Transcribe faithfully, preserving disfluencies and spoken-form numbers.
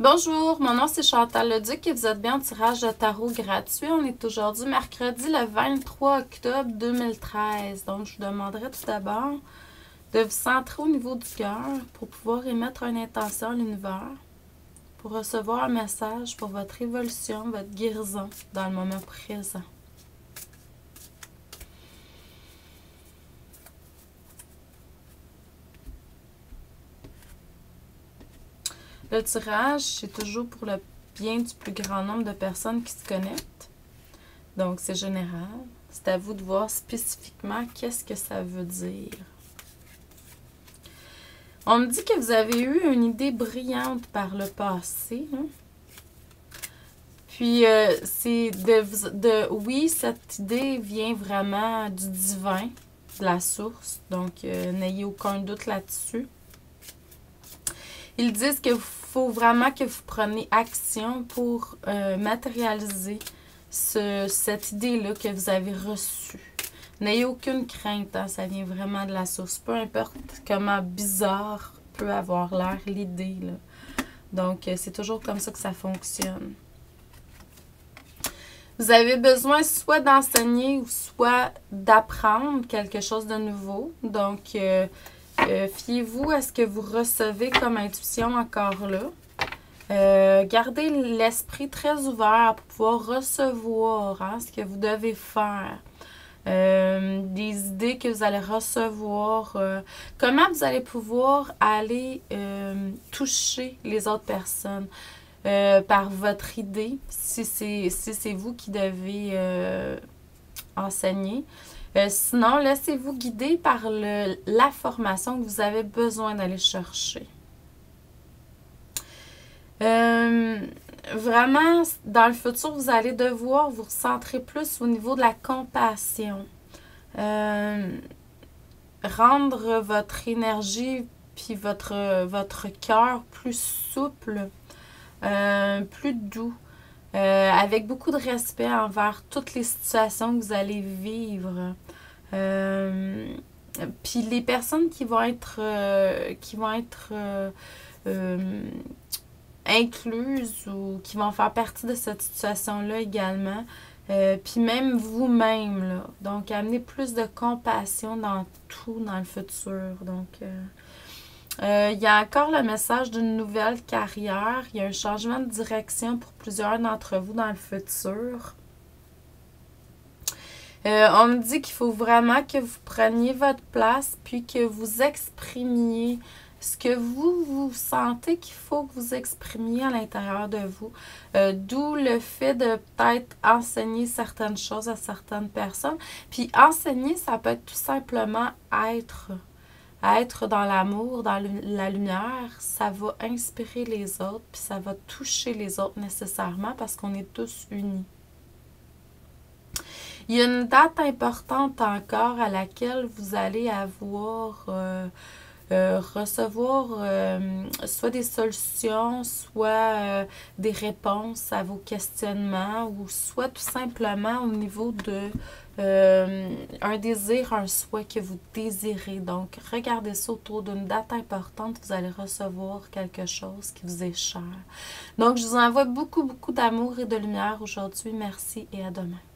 Bonjour, mon nom c'est Chantal Leduc et vous êtes bien au tirage de tarot gratuit. On est aujourd'hui mercredi le vingt-trois octobre deux mille treize. Donc, je vous demanderai tout d'abord de vous centrer au niveau du cœur pour pouvoir émettre une intention à l'univers, pour recevoir un message pour votre évolution, votre guérison dans le moment présent. Le tirage, c'est toujours pour le bien du plus grand nombre de personnes qui se connectent. Donc, c'est général. C'est à vous de voir spécifiquement qu'est-ce que ça veut dire. On me dit que vous avez eu une idée brillante par le passé. Hein? Puis, euh, c'est de, de... Oui, cette idée vient vraiment du divin, de la source. Donc, euh, n'ayez aucun doute là-dessus. Ils disent qu'il faut vraiment que vous preniez action pour euh, matérialiser ce, cette idée-là que vous avez reçue. N'ayez aucune crainte, hein, ça vient vraiment de la source. Peu importe comment bizarre peut avoir l'air l'idée. Donc, euh, c'est toujours comme ça que ça fonctionne. Vous avez besoin soit d'enseigner ou soit d'apprendre quelque chose de nouveau. Donc, euh, Euh, fiez-vous à ce que vous recevez comme intuition encore là. Euh, gardez l'esprit très ouvert pour pouvoir recevoir hein, ce que vous devez faire. Euh, des idées que vous allez recevoir. Euh, comment vous allez pouvoir aller euh, toucher les autres personnes euh, par votre idée, si c'est si c'est vous qui devez euh, enseigner. Euh, sinon, laissez-vous guider par le, la formation que vous avez besoin d'aller chercher. Euh, vraiment, dans le futur, vous allez devoir vous centrer plus au niveau de la compassion. Euh, rendre votre énergie puis votre, votre cœur plus souple, euh, plus doux. Euh, avec beaucoup de respect envers toutes les situations que vous allez vivre. Euh, puis les personnes qui vont être, euh, qui vont être euh, euh, incluses ou qui vont faire partie de cette situation-là également. Euh, puis même vous-même, là. Donc, amener plus de compassion dans tout dans le futur. Donc, euh, Euh, il y a encore le message d'une nouvelle carrière. Il y a un changement de direction pour plusieurs d'entre vous dans le futur. Euh, on me dit qu'il faut vraiment que vous preniez votre place puis que vous exprimiez ce que vous, vous sentez qu'il faut que vous exprimiez à l'intérieur de vous. Euh, D'où le fait de peut-être enseigner certaines choses à certaines personnes. Puis enseigner, ça peut être tout simplement être... être dans l'amour, dans la lumière, ça va inspirer les autres, puis ça va toucher les autres nécessairement parce qu'on est tous unis. Il y a une date importante encore à laquelle vous allez avoir, euh, euh, recevoir euh, soit des solutions, soit euh, des réponses à vos questionnements, ou soit tout simplement au niveau de Euh, un désir, un souhait que vous désirez. Donc, regardez ça autour d'une date importante. Vous allez recevoir quelque chose qui vous est cher. Donc, je vous envoie beaucoup, beaucoup d'amour et de lumière aujourd'hui. Merci et à demain.